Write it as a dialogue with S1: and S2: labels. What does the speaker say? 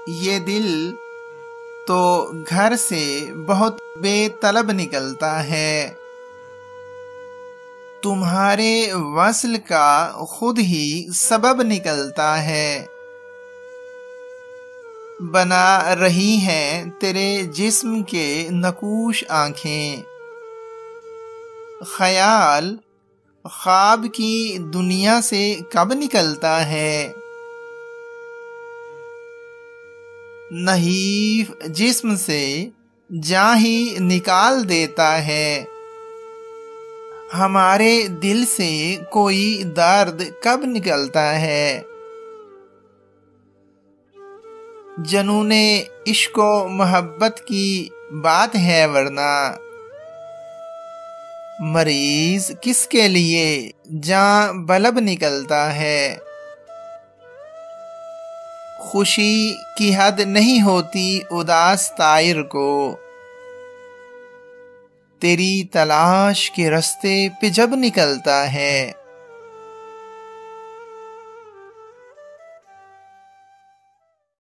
S1: یہ دل تو گھر سے بہت بے طلب نکلتا ہے، تمہارے وصل کا خود ہی سبب نکلتا ہے۔ بنا رہی ہیں تیرے جسم کے نقوش آنکھیں، خیال خواب کی دنیا سے کب نکلتا ہے۔ نحیف جسم سے جاں ہی نکال دیتا ہے، ہمارے دل سے کوئی درد کب نکلتا ہے۔ جنون عشق و محبت کی بات ہے ورنہ، مریض کس کے لیے جاں بلب نکلتا ہے۔ خوشی کی حد نہیں ہوتی اداس طائر کو، تیری تلاش کے رستے پہ جب نکلتا ہے۔